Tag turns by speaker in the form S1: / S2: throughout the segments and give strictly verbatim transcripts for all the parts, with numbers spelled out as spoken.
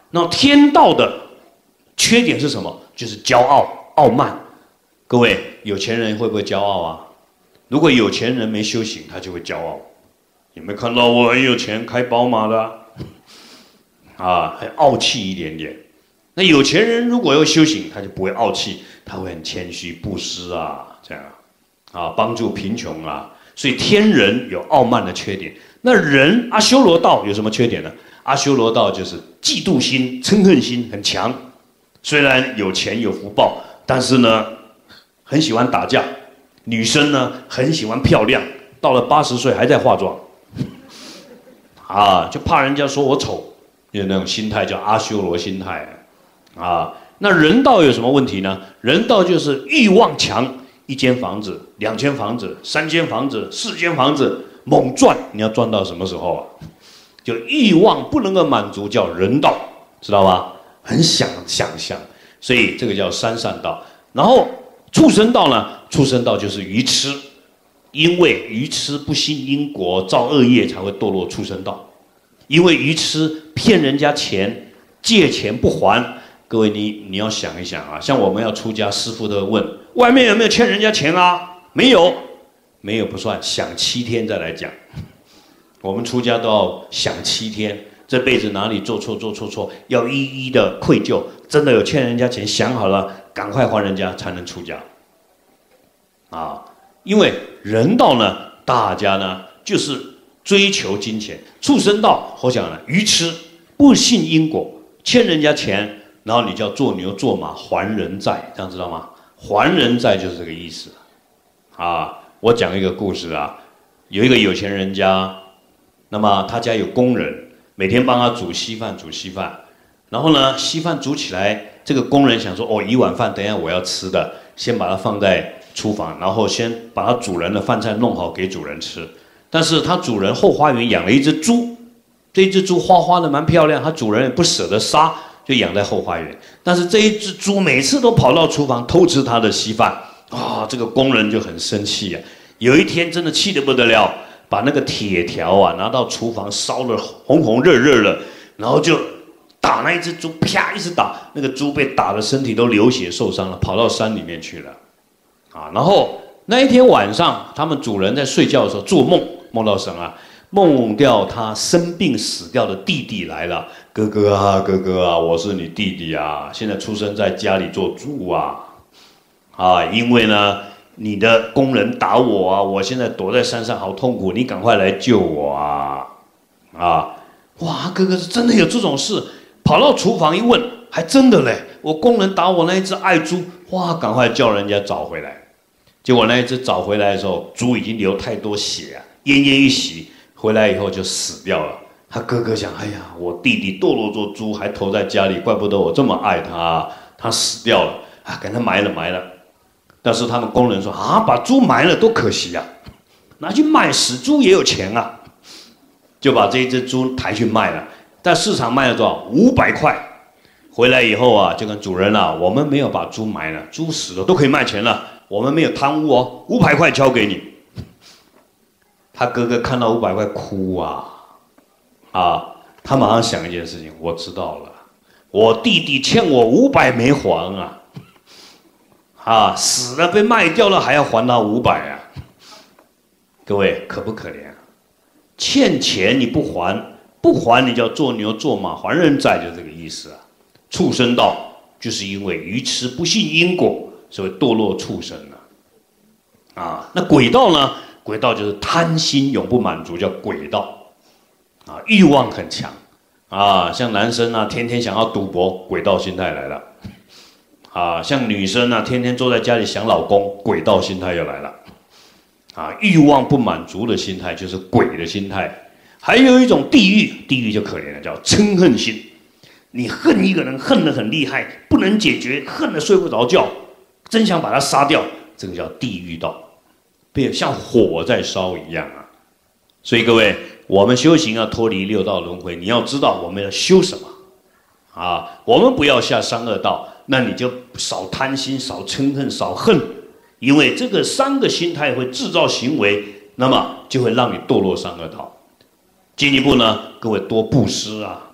S1: 那天道的缺点是什么？就是骄傲、傲慢。各位，有钱人会不会骄傲啊？如果有钱人没修行，他就会骄傲。有没有看到我很有钱，开宝马的啊？啊，很傲气一点点。那有钱人如果要修行，他就不会傲气，他会很谦虚、布施啊，这样啊，帮助贫穷啊。所以天人有傲慢的缺点。那人阿修罗道有什么缺点呢？阿修罗道就是嫉妒心、嗔恨心很强。虽然有钱有福报，但是呢，很喜欢打架。女生呢，很喜欢漂亮，到了八十岁还在化妆，啊，就怕人家说我丑，有那种心态叫阿修罗心态。啊，那人道有什么问题呢？人道就是欲望强，一间房子、两间房子、三间房子、四间房子，猛赚，你要赚到什么时候啊？就欲望不能够满足，叫人道，知道吧？很想想象，所以这个叫三善道。然后畜生道呢？畜生道就是愚痴，因为愚痴不信因果，造恶业才会堕落畜生道。因为愚痴骗人家钱，借钱不还。各位你，你要想一想啊，像我们要出家，师父都会问，外面有没有欠人家钱啊？没有，没有不算，想七天再来讲。我们出家都要想七天，这辈子哪里做错做错错，要一一的愧疚。真的有欠人家钱，想好了，赶快还人家，才能出家。啊，因为人道呢，大家呢就是追求金钱；畜生道，我讲了，愚痴，不信因果，欠人家钱。然后你就要做牛做马还人债，这样知道吗？还人债就是这个意思。啊，我讲一个故事啊，有一个有钱人家，那么他家有工人，每天帮他煮稀饭，煮稀饭。然后呢，稀饭煮起来，这个工人想说，哦，一碗饭，等一下我要吃的，先把它放在厨房，然后先把他主人的饭菜弄好给主人吃。但是他主人后花园养了一只猪，这一只猪花花的蛮漂亮，他主人也不舍得杀。就养在后花园，但是这一只猪每次都跑到厨房偷吃他的稀饭啊、哦，这个工人就很生气呀、啊。有一天真的气得不得了，把那个铁条啊拿到厨房烧得红红热热的，然后就打那一只猪，啪一直打，那个猪被打得身体都流血受伤了，跑到山里面去了啊。然后那一天晚上，他们主人在睡觉的时候做梦，梦到什么？梦掉他生病死掉的弟弟来了，哥哥啊，哥哥啊，我是你弟弟啊，现在出生在家里做猪啊，啊，因为呢，你的工人打我啊，我现在躲在山上好痛苦，你赶快来救我啊，啊，哇，哥哥是真的有这种事，跑到厨房一问，还真的嘞，我工人打我那一只爱猪，哇，赶快叫人家找回来，结果那一只找回来的时候，猪已经流太多血啊，奄奄一息。回来以后就死掉了。他哥哥想，哎呀，我弟弟堕落做猪，还投在家里，怪不得我这么爱他，他死掉了啊，给他埋了埋了。但是他们工人说啊，把猪埋了多可惜啊，拿去卖，死猪也有钱啊，就把这一只猪抬去卖了，在市场卖了多少？五百块。回来以后啊，就跟主人啊，我们没有把猪埋了，猪死了都可以卖钱了，我们没有贪污哦，五百块交给你。他哥哥看到五百块哭啊，啊，他马上想一件事情，我知道了，我弟弟欠我五百没还啊，啊，死了被卖掉了还要还他五百啊，各位可不可怜啊？欠钱你不还，不还你就要做牛做马还人债，就这个意思啊。畜生道就是因为愚痴不信因果，所以堕落畜生了，啊，那鬼道呢？鬼道就是贪心永不满足，叫鬼道，啊，欲望很强，啊，像男生啊，天天想要赌博，鬼道心态来了，啊，像女生啊，天天坐在家里想老公，鬼道心态又来了，啊，欲望不满足的心态就是鬼的心态。还有一种地狱，地狱就可怜了，叫嗔恨心，你恨一个人恨得很厉害，不能解决，恨得睡不着觉，真想把他杀掉，这个叫地狱道。变像火在烧一样啊！所以各位，我们修行要脱离六道轮回，你要知道我们要修什么啊！我们不要下三恶道，那你就少贪心、少嗔恨、少恨，因为这个三个心态会制造行为，那么就会让你堕落三恶道。进一步呢，各位多布施啊，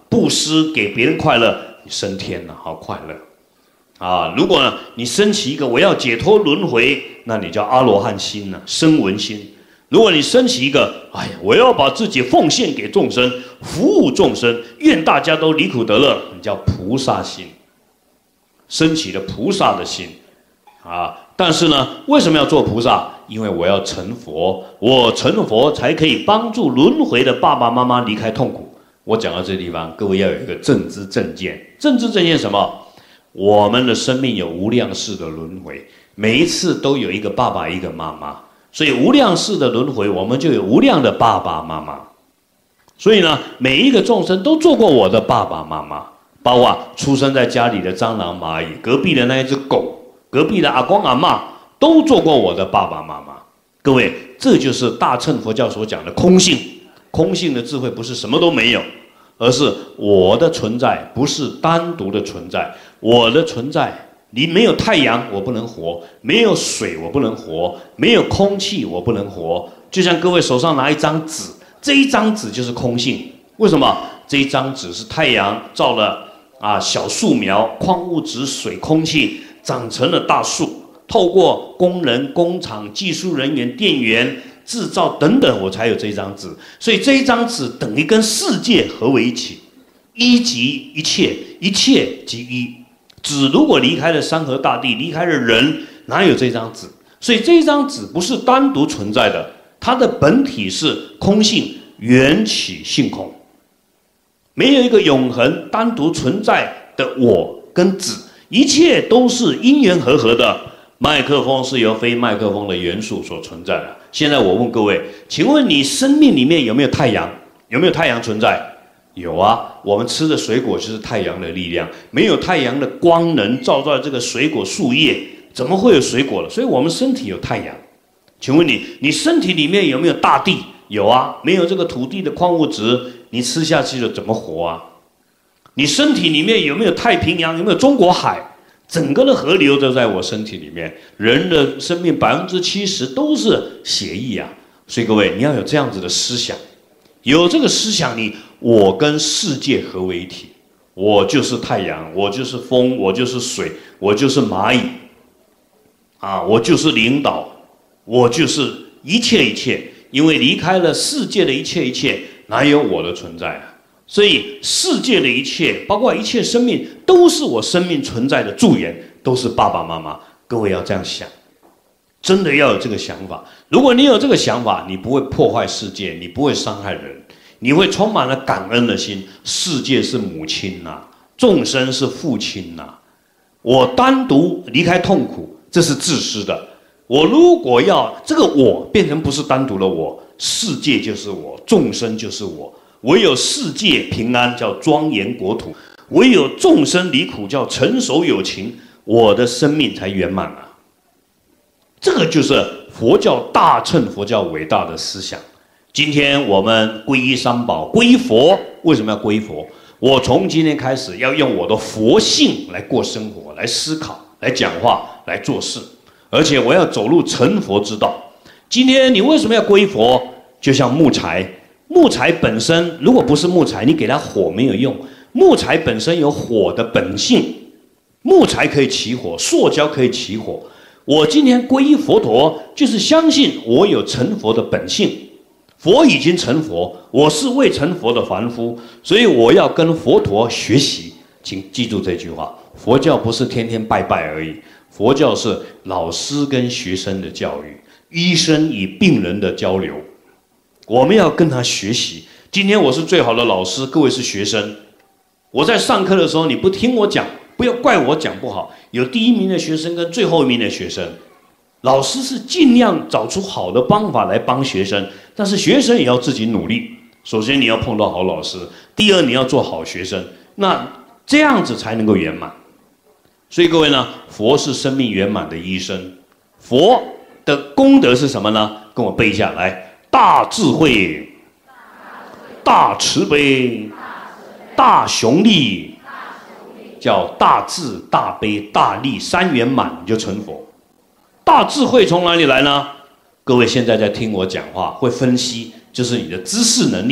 S1: 布施给别人快乐，你升天了，好快乐。啊，如果呢你升起一个我要解脱轮回，那你叫阿罗汉心呢，声闻心。如果你升起一个，哎呀，我要把自己奉献给众生，服务众生，愿大家都离苦得乐，你叫菩萨心，升起了菩萨的心。啊，但是呢，为什么要做菩萨？因为我要成佛，我成佛才可以帮助轮回的爸爸妈妈离开痛苦。我讲到这地方，各位要有一个正知正见。正知正见什么？我们的生命有无量世的轮回，每一次都有一个爸爸一个妈妈，所以无量世的轮回，我们就有无量的爸爸妈妈。所以呢，每一个众生都做过我的爸爸妈妈，包括出生在家里的蟑螂蚂蚁，隔壁的那一只狗，隔壁的阿公阿嬷，都做过我的爸爸妈妈。各位，这就是大乘佛教所讲的空性。空性的智慧不是什么都没有，而是我的存在不是单独的存在。我的存在，你没有太阳我不能活，没有水我不能活，没有空气我不能活。就像各位手上拿一张纸，这一张纸就是空性。为什么？这一张纸是太阳照了啊小树苗、矿物质、水、空气，长成了大树。透过工人、工厂、技术人员、店员、制造等等，我才有这一张纸。所以这一张纸等于跟世界合为一起，一即一切，一切即一。纸如果离开了山河大地，离开了人，哪有这张纸？所以这一张纸不是单独存在的，它的本体是空性，缘起性空，没有一个永恒单独存在的我跟纸，一切都是因缘和合的。麦克风是由非麦克风的元素所存在的。现在我问各位，请问你生命里面有没有太阳？有没有太阳存在？有啊，我们吃的水果就是太阳的力量。没有太阳的光能照在这个水果树叶，怎么会有水果了？所以我们身体有太阳。请问你，你身体里面有没有大地？有啊，没有这个土地的矿物质，你吃下去了怎么活啊？你身体里面有没有太平洋？有没有中国海？整个的河流都在我身体里面，人的生命百分之七十都是血液啊！所以各位，你要有这样子的思想，有这个思想你，我跟世界合为一体，我就是太阳，我就是风，我就是水，我就是蚂蚁，啊，我就是领导，我就是一切一切。因为离开了世界的一切一切，哪有我的存在啊？所以世界的一切，包括一切生命，都是我生命存在的助缘，都是爸爸妈妈。各位要这样想，真的要有这个想法。如果你有这个想法，你不会破坏世界，你不会伤害人，你会充满了感恩的心。世界是母亲呐、啊，众生是父亲呐、啊。我单独离开痛苦，这是自私的。我如果要这个我变成不是单独的我，世界就是我，众生就是我。唯有世界平安，叫庄严国土；唯有众生离苦，叫成熟有情。我的生命才圆满啊！这个就是佛教大乘佛教伟大的思想。今天我们皈依三宝，皈依佛，为什么要皈依佛？我从今天开始要用我的佛性来过生活，来思考，来讲话，来做事，而且我要走入成佛之道。今天你为什么要皈依佛？就像木材。木材本身如果不是木材，你给它火没有用。木材本身有火的本性，木材可以起火，塑胶可以起火。我今天皈依佛陀，就是相信我有成佛的本性。佛已经成佛，我是未成佛的凡夫，所以我要跟佛陀学习。请记住这句话：佛教不是天天拜拜而已，佛教是老师跟学生的教育，医生与病人的交流。我们要跟他学习。今天我是最好的老师，各位是学生。我在上课的时候，你不听我讲，不要怪我讲不好。有第一名的学生跟最后一名的学生，老师是尽量找出好的方法来帮学生，但是学生也要自己努力。首先你要碰到好老师，第二你要做好学生，那这样子才能够圆满。所以各位呢，佛是生命圆满的医生。佛的功德是什么呢？跟我背一下来。大智慧，大慈悲，大雄力，叫大智大悲大力三圆满，你就成佛。大智慧从哪里来呢？各位现在在听我讲话，会分析，就是你的知识能力。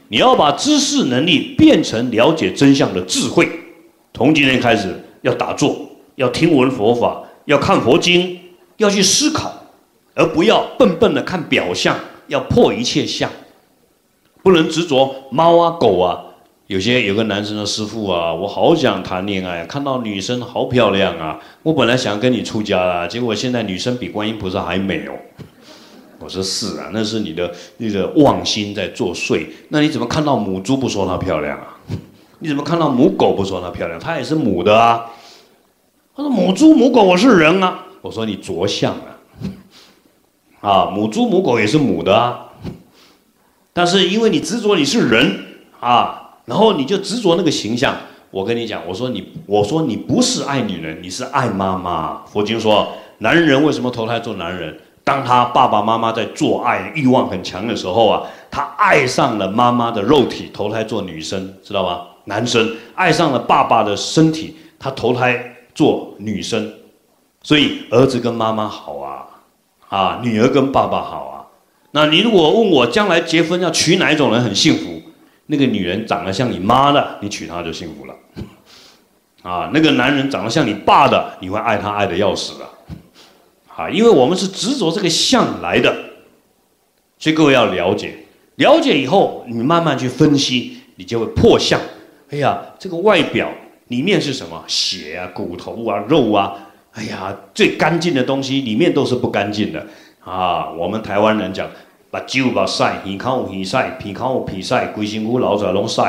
S1: 你要把知识能力变成了解真相的智慧。从今天开始，要打坐，要听闻佛法，要看佛经，要去思考，而不要笨笨的看表象，要破一切相，不能执着猫啊狗啊。有些有个男生的师父啊，我好想谈恋爱，看到女生好漂亮啊，我本来想跟你出家啦，结果现在女生比观音菩萨还美哦。我说是啊，那是你的那个妄心在作祟。那你怎么看到母猪不说它漂亮啊？你怎么看到母狗不说它漂亮？它也是母的啊。他说母猪母狗我是人啊。我说你着相啊。啊，母猪母狗也是母的啊。但是因为你执着你是人啊。然后你就执着那个形象，我跟你讲，我说你，我说你不是爱女人，你是爱妈妈。佛经说，男人为什么投胎做男人？当他爸爸妈妈在做爱欲望很强的时候啊，他爱上了妈妈的肉体，投胎做女生，知道吗？男生爱上了爸爸的身体，他投胎做女生。所以儿子跟妈妈好啊，啊，女儿跟爸爸好啊。那你如果问我将来结婚要娶哪一种人很幸福？那个女人长得像你妈的，你娶她就幸福了。啊，那个男人长得像你爸的，你会爱他爱得要死的。啊，因为我们是执着这个相来的，所以各位要了解，了解以后，你慢慢去分析，你就会破相。哎呀，这个外表里面是什么？血啊、骨头啊、肉啊，哎呀，最干净的东西里面都是不干净的。啊，我们台湾人讲。把酒把屎，耳孔有耳屎，鼻孔有鼻屎，规身躯流出来拢屎，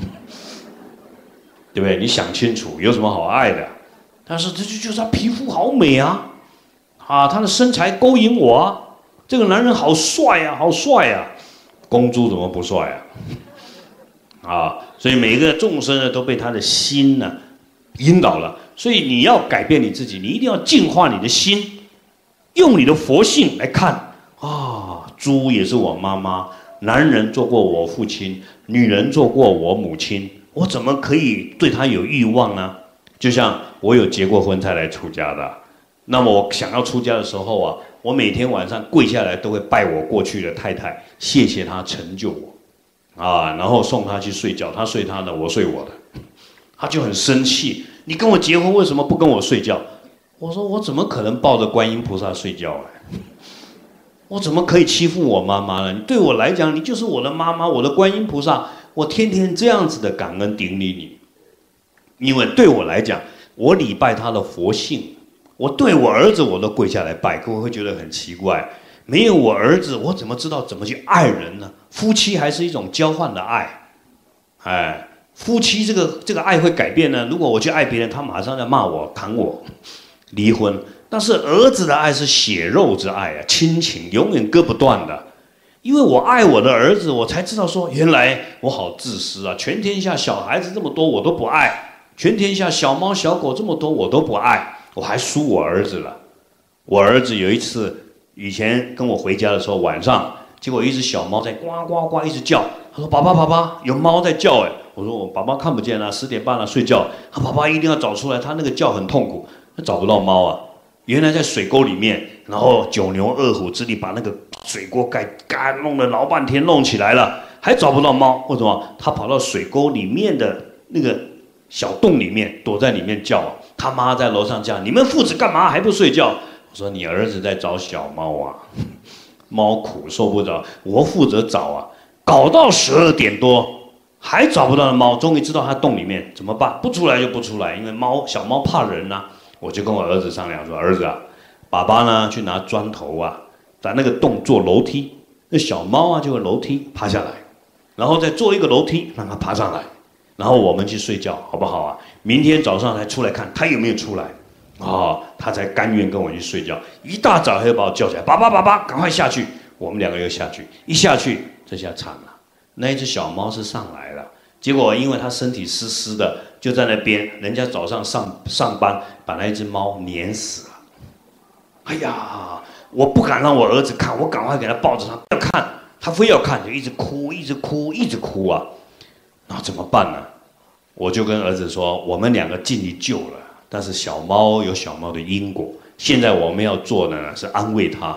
S1: 对不对？你想清楚，有什么好爱的？但是这就就是他皮肤好美啊，啊，他的身材勾引我啊，这个男人好帅啊，好帅啊，公猪怎么不帅啊？啊，所以每一个众生呢，都被他的心呢引导了。所以你要改变你自己，你一定要净化你的心，用你的佛性来看。啊，猪也是我妈妈，男人做过我父亲，女人做过我母亲，我怎么可以对他有欲望呢？就像我有结过婚才来出家的，那么我想要出家的时候啊，我每天晚上跪下来都会拜我过去的太太，谢谢她成就我，啊，然后送她去睡觉，她睡她的，我睡我的，她就很生气，你跟我结婚为什么不跟我睡觉？我说我怎么可能抱着观音菩萨睡觉啊？我怎么可以欺负我妈妈呢？你对我来讲，你就是我的妈妈，我的观音菩萨，我天天这样子的感恩顶礼你。因为对我来讲，我礼拜他的佛性，我对我儿子我都跪下来拜，各位会觉得很奇怪，没有我儿子，我怎么知道怎么去爱人呢？夫妻还是一种交换的爱，哎，夫妻这个这个爱会改变呢？如果我去爱别人，他马上要骂我、砍我，离婚。但是儿子的爱是血肉之爱啊，亲情永远割不断的。因为我爱我的儿子，我才知道说，原来我好自私啊！全天下小孩子这么多，我都不爱；全天下小猫小狗这么多，我都不爱，我还输我儿子了。我儿子有一次，以前跟我回家的时候，晚上，结果一只小猫在呱呱呱一直叫，他说：“爸爸，爸爸，有猫在叫。”哎，我说：“我爸爸看不见啊，十点半了，睡觉。”他爸爸一定要找出来，他那个叫很痛苦，他找不到猫啊。原来在水沟里面，然后九牛二虎之力把那个水锅盖盖弄了老半天，弄起来了，还找不到猫。为什么？他跑到水沟里面的那个小洞里面，躲在里面叫。他妈在楼上叫：“你们父子干嘛还不睡觉？”我说：“你儿子在找小猫啊，猫苦受不着，我负责找啊。搞到十二点多还找不到的猫，终于知道它洞里面怎么办？不出来就不出来，因为猫小猫怕人啊。”我就跟我儿子商量说：“儿子啊，爸爸呢去拿砖头啊，在那个洞做楼梯，那小猫啊就会楼梯爬下来，然后再做一个楼梯让它爬上来，然后我们去睡觉，好不好啊？明天早上才出来看它有没有出来，啊、哦，它才甘愿跟我去睡觉。一大早他就把我叫起来，爸爸爸爸，赶快下去。我们两个又下去，一下去，这下惨了，那一只小猫是上来了。”结果因为他身体湿湿的，就在那边，人家早上上上班把那一只猫碾死了。哎呀，我不敢让我儿子看，我赶快给他抱着他，不要看，他非要看，就一直哭，一直哭，一直哭啊。那怎么办呢？我就跟儿子说，我们两个尽力救了，但是小猫有小猫的因果，现在我们要做的呢是安慰它。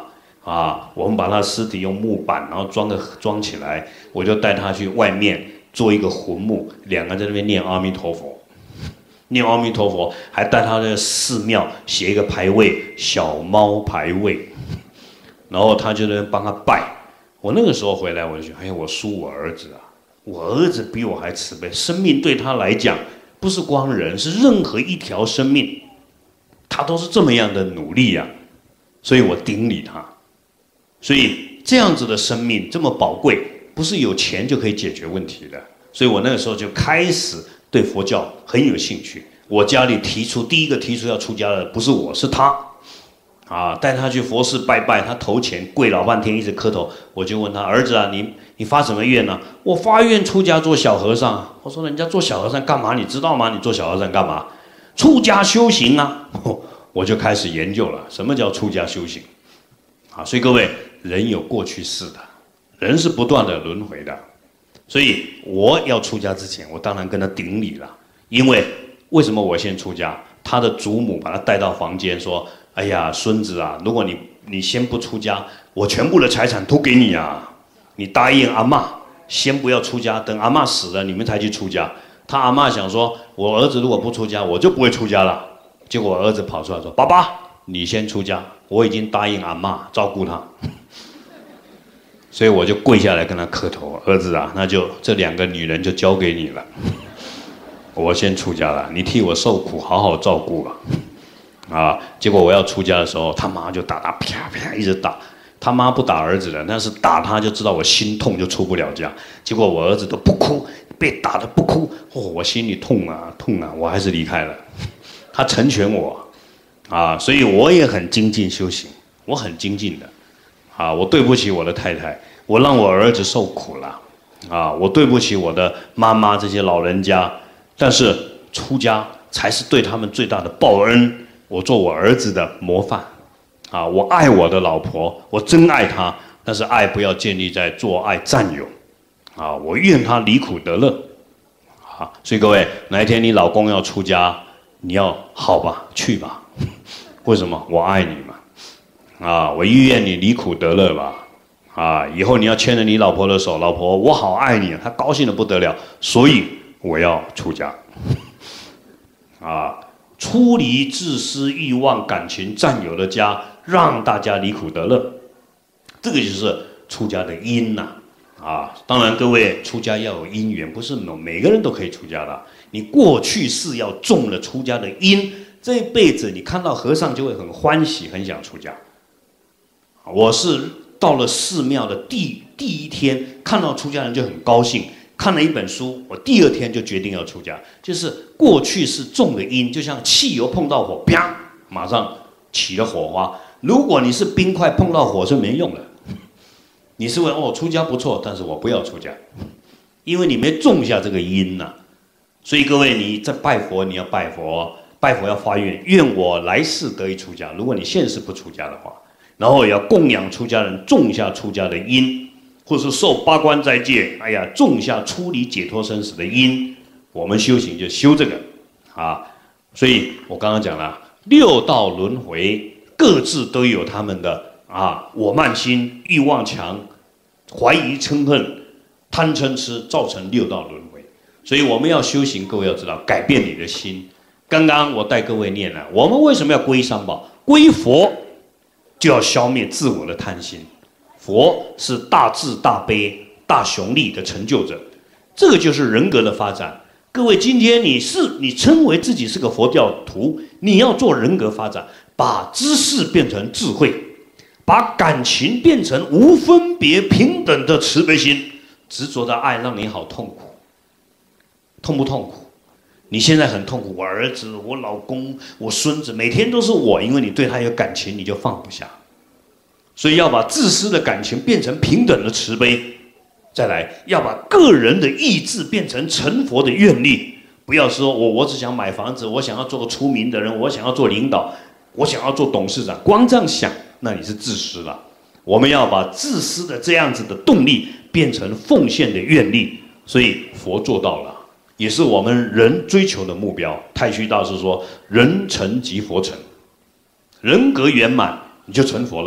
S1: 啊，我们把他尸体用木板，然后装个装起来，我就带他去外面做一个坟墓，两个在那边念阿弥陀佛，念阿弥陀佛，还带他在寺庙写一个牌位，小猫牌位，然后他就在那边帮他拜。我那个时候回来，我就觉得，哎呀，我输我儿子啊，我儿子比我还慈悲，生命对他来讲不是光人，是任何一条生命，他都是这么样的努力啊，所以我顶礼他。所以这样子的生命这么宝贵，不是有钱就可以解决问题的。所以我那个时候就开始对佛教很有兴趣。我家里提出第一个提出要出家的不是我，是他，啊，带他去佛寺拜拜，他头前跪老半天，一直磕头。我就问他儿子啊，你你发什么愿呢、啊？我发愿出家做小和尚。我说人家做小和尚干嘛？你知道吗？你做小和尚干嘛？出家修行啊！我就开始研究了，什么叫出家修行？啊，所以各位。人有过去式的，人是不断的轮回的，所以我要出家之前，我当然跟他顶礼了。因为为什么我先出家？他的祖母把他带到房间说：“哎呀，孙子啊，如果你你先不出家，我全部的财产都给你啊！你答应阿嬷，先不要出家，等阿嬷死了，你们才去出家。”他阿嬷想说：“我儿子如果不出家，我就不会出家了。”结果我儿子跑出来说：“爸爸，你先出家，我已经答应阿嬷照顾他。”所以我就跪下来跟他磕头，儿子啊，那就这两个女人就交给你了，我先出家了，你替我受苦，好好照顾吧。啊，结果我要出家的时候，他妈就打他，啪啪一直打。他妈不打儿子的，但是打他就知道我心痛，就出不了家。结果我儿子都不哭，被打的不哭，哦，我心里痛啊痛啊，我还是离开了。他成全我，啊，所以我也很精进修行，我很精进的。啊，我对不起我的太太，我让我儿子受苦了，啊，我对不起我的妈妈这些老人家，但是出家才是对他们最大的报恩。我做我儿子的模范，啊，我爱我的老婆，我真爱她，但是爱不要建立在做爱占有，啊，我愿她离苦得乐，啊，所以各位，哪一天你老公要出家，你要好吧，去吧，为什么？我爱你嘛。啊，我愿你离苦得乐吧，啊，以后你要牵着你老婆的手，老婆，我好爱你，她高兴得不得了，所以我要出家，啊，出离自私欲望感情占有的家，让大家离苦得乐，这个就是出家的因呐、啊，啊，当然各位出家要有因缘，不是每个人都可以出家的，你过去是要种了出家的因，这一辈子你看到和尚就会很欢喜，很想出家。我是到了寺庙的第第一天，看到出家人就很高兴。看了一本书，我第二天就决定要出家。就是过去是种的因，就像汽油碰到火，啪，马上起了火花。如果你是冰块碰到火是没用的。你是问哦，出家不错，但是我不要出家，因为你没种下这个因呐、啊。所以各位，你在拜佛，你要拜佛，拜佛要发愿，愿我来世得以出家。如果你现世不出家的话。然后也要供养出家人，种下出家的因，或是受八关斋戒，哎呀，种下出离解脱生死的因。我们修行就修这个，啊，所以我刚刚讲了，六道轮回各自都有他们的啊，我慢心、欲望强、怀疑嗔恨、贪嗔痴，造成六道轮回。所以我们要修行，各位要知道，改变你的心。刚刚我带各位念了，我们为什么要皈三宝？皈佛。就要消灭自我的贪心，佛是大智大悲大雄力的成就者，这个就是人格的发展。各位，今天你是你称为自己是个佛教徒，你要做人格发展，把知识变成智慧，把感情变成无分别平等的慈悲心。执着的爱让你好痛苦，痛不痛苦？你现在很痛苦，我儿子、我老公、我孙子，每天都是我，因为你对他有感情，你就放不下。所以要把自私的感情变成平等的慈悲，再来要把个人的意志变成成佛的愿力。不要说我我只想买房子，我想要做个出名的人，我想要做领导，我想要做董事长，光这样想，那你是自私了。我们要把自私的这样子的动力变成奉献的愿力，所以佛做到了。也是我们人追求的目标。太虚大师说：“人成即佛成，人格圆满，你就成佛了。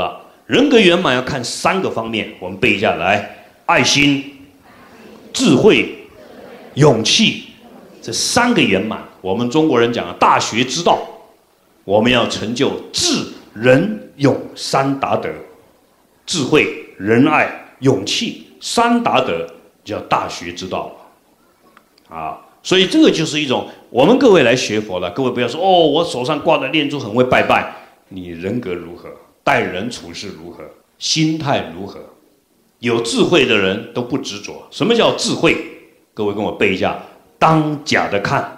S1: 人格圆满要看三个方面，我们背一下来：爱心、智慧、勇气，这三个圆满。我们中国人讲的大学之道，我们要成就智、仁、勇三达德，智慧、仁爱、勇气三达德叫大学之道啊。所以这个就是一种我们各位来学佛了，各位不要说哦，我手上挂的念珠很会拜拜，你人格如何？待人处事如何？心态如何？有智慧的人都不执着。什么叫智慧？各位跟我背一下：当假的看。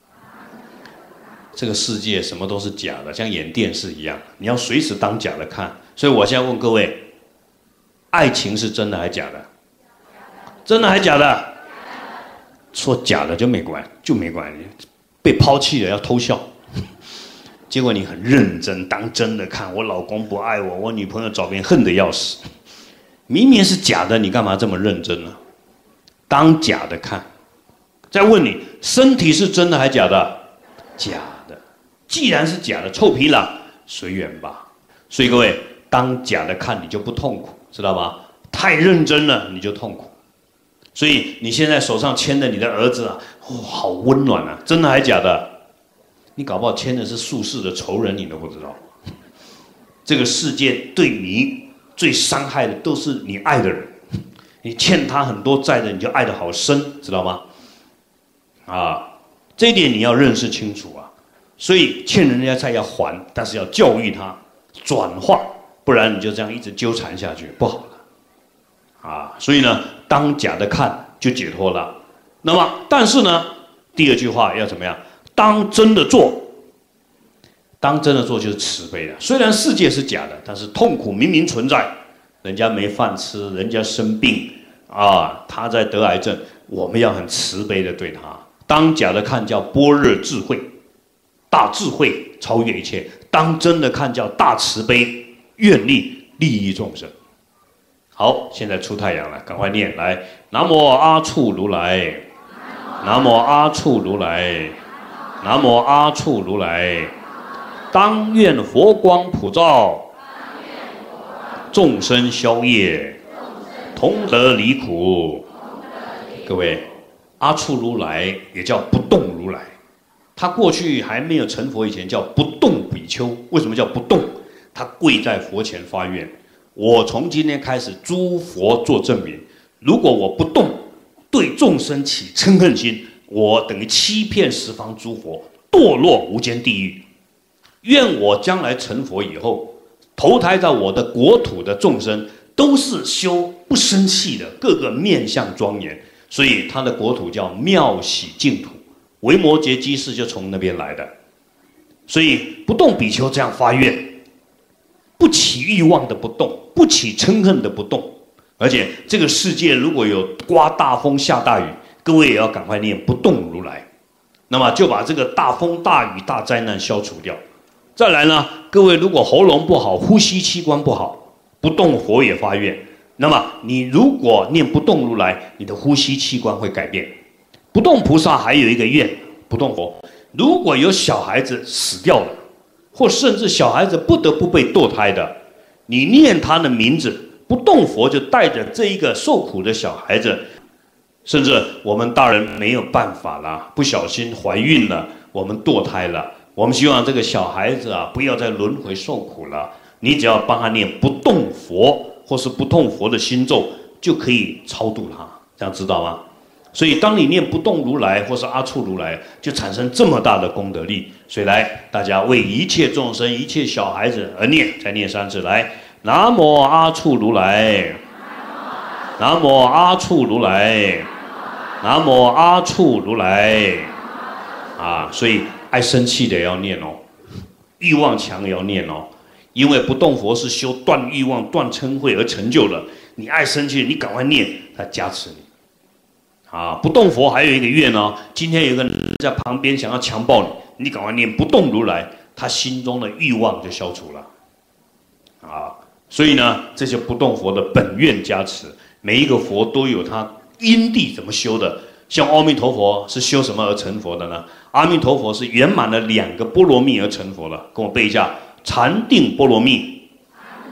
S1: 这个世界什么都是假的，像演电视一样，你要随时当假的看。所以我现在问各位：爱情是真的还是假的？真的还是假的？说假的就没关，就没关系。被抛弃了要偷笑。结果你很认真当真的看，我老公不爱我，我女朋友找别人恨得要死，明明是假的，你干嘛这么认真呢？当假的看。再问你，身体是真的还是假的？假的。既然是假的，臭皮囊随缘吧。所以各位，当假的看你就不痛苦，知道吗？太认真了你就痛苦。所以你现在手上牵的你的儿子啊，哦，好温暖啊，真的还是假的？你搞不好牵的是宿世的仇人，你都不知道。这个世界对你最伤害的都是你爱的人，你欠他很多债的，你就爱得好深，知道吗？啊，这一点你要认识清楚啊。所以欠人家债要还，但是要教育他转化，不然你就这样一直纠缠下去，不好了。啊，所以呢，当假的看就解脱了。那么，但是呢，第二句话要怎么样？当真的做，当真的做就是慈悲了。虽然世界是假的，但是痛苦明明存在，人家没饭吃，人家生病啊，他在得癌症，我们要很慈悲的对他。当假的看叫般若智慧，大智慧超越一切；当真的看叫大慈悲，愿力利益众生。好，现在出太阳了，赶快念来：南无阿处如来，南无阿处如来。南无阿处如来，当愿佛光普照，众生消业，同得离苦。各位，阿处如来也叫不动如来，他过去还没有成佛以前叫不动比丘。为什么叫不动？他跪在佛前发愿：我从今天开始，诸佛做证明，如果我不动，对众生起嗔恨心，我等于欺骗十方诸佛，堕落无间地狱。愿我将来成佛以后，投胎到我的国土的众生，都是修不生气的，个个面相庄严。所以他的国土叫妙喜净土，维摩诘居士就从那边来的。所以不动比丘这样发愿，不起欲望的不动，不起嗔恨的不动。而且这个世界如果有刮大风下大雨，各位也要赶快念不动如来，那么就把这个大风大雨大灾难消除掉。再来呢，各位如果喉咙不好，呼吸器官不好，不动佛也发愿，那么你如果念不动如来，你的呼吸器官会改变。不动菩萨还有一个愿，不动佛，如果有小孩子死掉了，或甚至小孩子不得不被堕胎的，你念他的名字，不动佛就带着这一个受苦的小孩子。甚至我们大人没有办法了，不小心怀孕了，我们堕胎了，我们希望这个小孩子啊不要再轮回受苦了。你只要帮他念不动佛或是不动佛的心咒，就可以超度他，这样知道吗？所以当你念不动如来或是阿处如来，就产生这么大的功德力。所以来，大家为一切众生、一切小孩子而念，再念三次来：南无阿处如来，南无阿处如来，南无阿处如来。啊，所以爱生气的也要念哦，欲望强也要念哦，因为不动佛是修断欲望、断嗔恚而成就的。你爱生气，你赶快念，他加持你。啊，不动佛还有一个愿哦，今天有个人在旁边想要强暴你，你赶快念不动如来，他心中的欲望就消除了。啊，所以呢，这些不动佛的本愿加持，每一个佛都有他因地怎么修的。像阿弥陀佛是修什么而成佛的呢？阿弥陀佛是圆满了两个波罗蜜而成佛了。跟我背一下：禅定波罗蜜、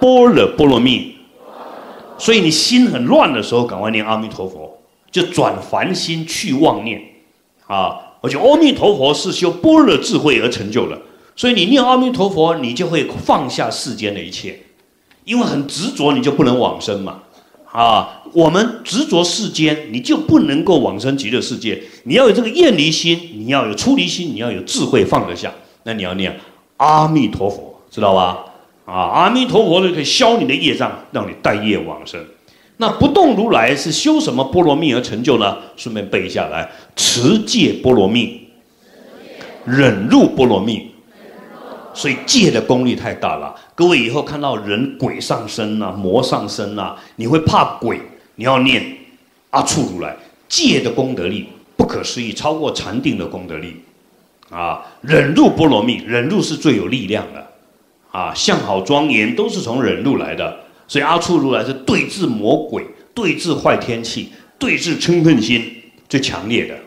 S1: 般若波罗蜜。所以你心很乱的时候，赶快念阿弥陀佛，就转凡心去妄念啊！而且阿弥陀佛是修般若智慧而成就的，所以你念阿弥陀佛，你就会放下世间的一切，因为很执着，你就不能往生嘛。啊，我们执着世间，你就不能够往生极乐世界。你要有这个厌离心，你要有出离心，你要有智慧放得下。那你要念阿弥陀佛，知道吧？啊，阿弥陀佛就可以消你的业障，让你带业往生。那不动如来是修什么波罗蜜而成就呢？顺便背下来：持戒波罗蜜，忍辱波罗蜜。所以戒的功力太大了。各位以后看到人鬼上身啊、魔上身啊，你会怕鬼，你要念阿处如来。戒的功德力不可思议，超过禅定的功德力。啊，忍辱波罗蜜，忍辱是最有力量的。啊，相好庄严都是从忍辱来的。所以阿处如来是对治魔鬼、对治坏天气、对治嗔恨心最强烈的。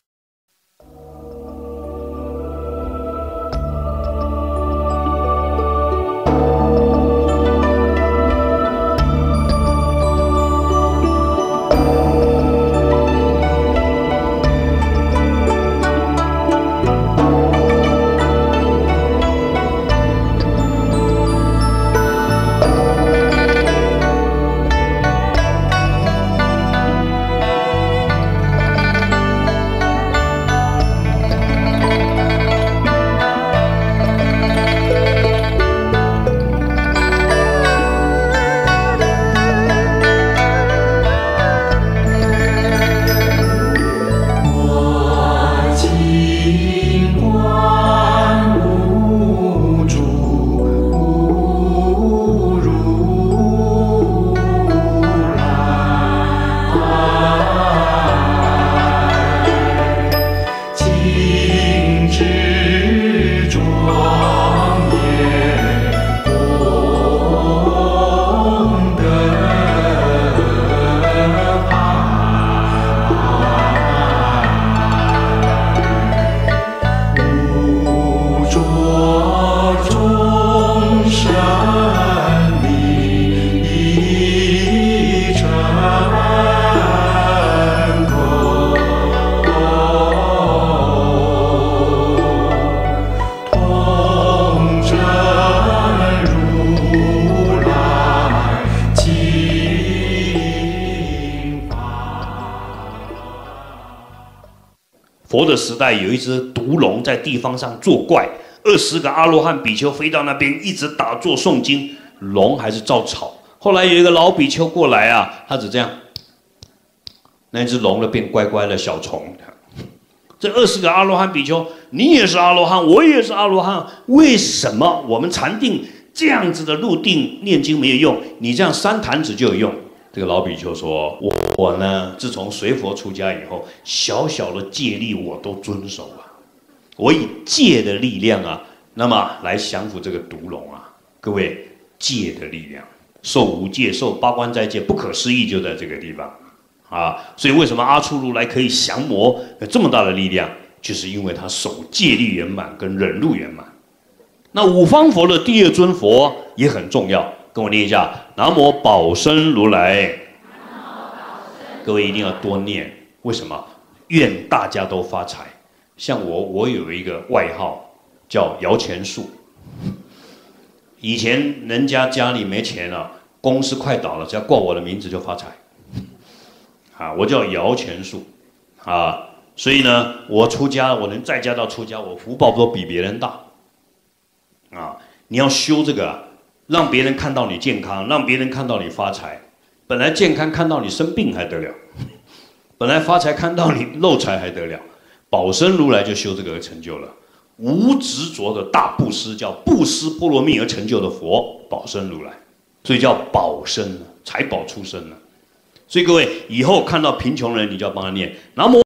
S1: 佛的时代有一只毒龙在地方上作怪，二十个阿罗汉比丘飞到那边，一直打坐诵经，龙还是照吵。后来有一个老比丘过来啊，他只这样，那只龙呢变乖乖的小虫。这二十个阿罗汉比丘，你也是阿罗汉，我也是阿罗汉，为什么我们禅定这样子的入定念经没有用，你这样三弹指就有用？这个老比丘说：“我我呢，自从随佛出家以后，小小的戒律我都遵守啊。我以戒的力量啊，那么来降服这个毒龙啊。各位，戒的力量，受五戒、受八关斋戒，不可思议就在这个地方啊。所以为什么阿处如来可以降魔有这么大的力量，就是因为他守戒律圆满跟忍辱圆满。那五方佛的第二尊佛也很重要。”跟我念一下，南无宝生如来。各位一定要多念，为什么？愿大家都发财。像我，我有一个外号叫摇钱树。以前人家家里没钱了，公司快倒了，只要挂我的名字就发财。啊，我叫摇钱树。啊，所以呢，我出家，我能在家到出家，我福报都比别人大。啊，你要修这个啊。让别人看到你健康，让别人看到你发财。本来健康看到你生病还得了，本来发财看到你漏财还得了。宝生如来就修这个而成就了，无执着的大布施，叫布施波罗蜜而成就的佛，宝生如来，所以叫宝生，财宝出生了。所以各位以后看到贫穷人，你就要帮他念南无